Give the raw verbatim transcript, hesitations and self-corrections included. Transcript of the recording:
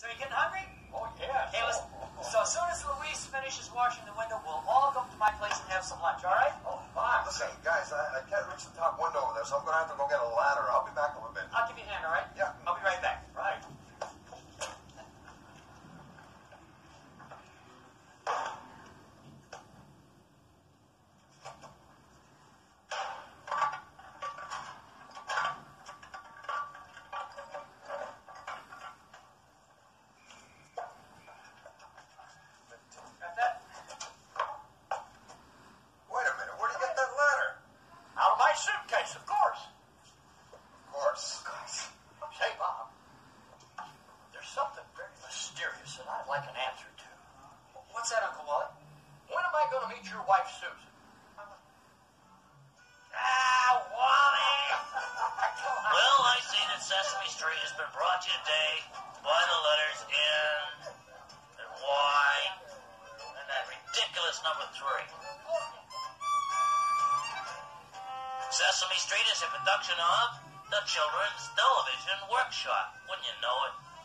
you getting hungry? Oh, yeah. Okay, listen. So as soon as Louise finishes washing the window, we'll all go to my place and have some lunch, all right? Oh, fine. Listen, guys, I, I can't reach the top window over there, so I'm going to have to go get a ladder. I'll be back in a bit. I'll give you a hand, all right? Yeah. I'll be right back. Right. Got that? Wait a minute. Where'd you get that ladder? Out of my suitcase, of course. Of course. Say, Bob, there's something very mysterious that I'd like an answer to. What's that, Uncle Wally? When am I going to meet your wife, Susan? Ah, Wally! Well, I see that Sesame Street has been brought to you today by the letters N and Y and that ridiculous number three. Sesame Street is a production of the Children's Television Workshop. Wouldn't you know it?